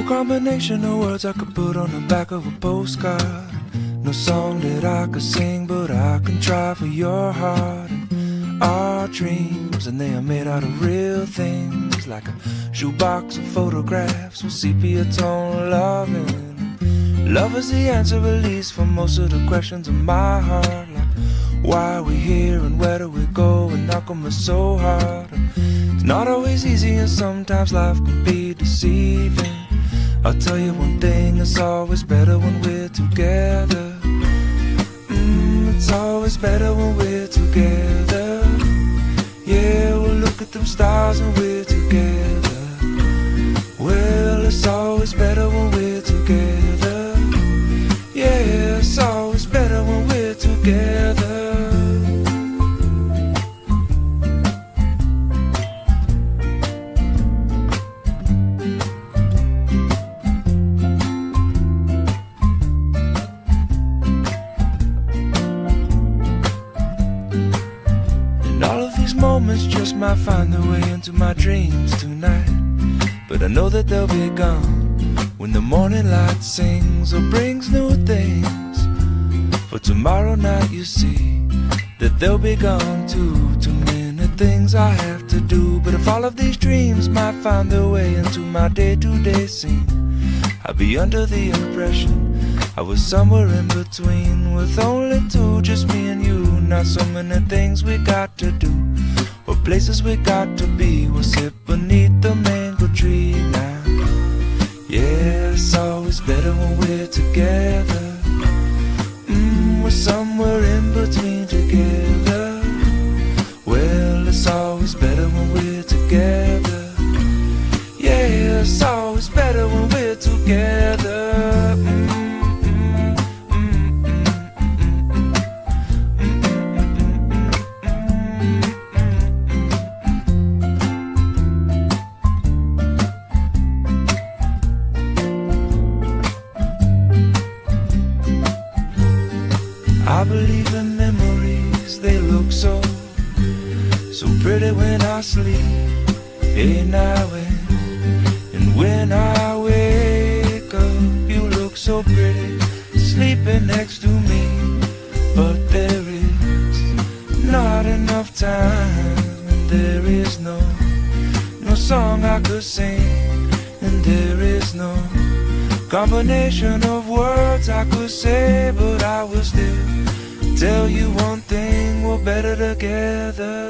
combination of words I could put on the back of a postcard. No song that I could sing, but I can try for your heart. And our dreams, and they are made out of real things, like a shoebox of photographs with sepia tone loving. Love is the answer, at least, for most of the questions in my heart, like why are we here and where do we go, and how come it's so hard. It's not always easy, and sometimes life can be deceiving. I'll tell you one thing, it's always better when we're together. It's always better when we're together. Yeah, we'll look at them stars when we're together. Well, it's always better when we're together. Yeah, it's always better when we're together. Moments just might find their way into my dreams tonight, but I know that they'll be gone when the morning light sings or brings new things. For tomorrow night you see that they'll be gone too. Too many things I have to do, but if all of these dreams might find their way into my day-to-day scene, I'd be under the impression I was somewhere in between, with only two, just me and you. Not so many things we got to do, or places we got to be. We'll sit beneath the mango tree now. Yeah, it's always better when we're together. We're somewhere in between together. Well, it's always better when we're together. Yeah, it's always better when we're together. I believe in memories, they look so pretty when I sleep. Hey now, and when I wake up, you look so pretty, sleeping next to me. But there is not enough time, and there is no song I could sing, and there is no combination of words I could say, but I will still tell you one thing, we're better together.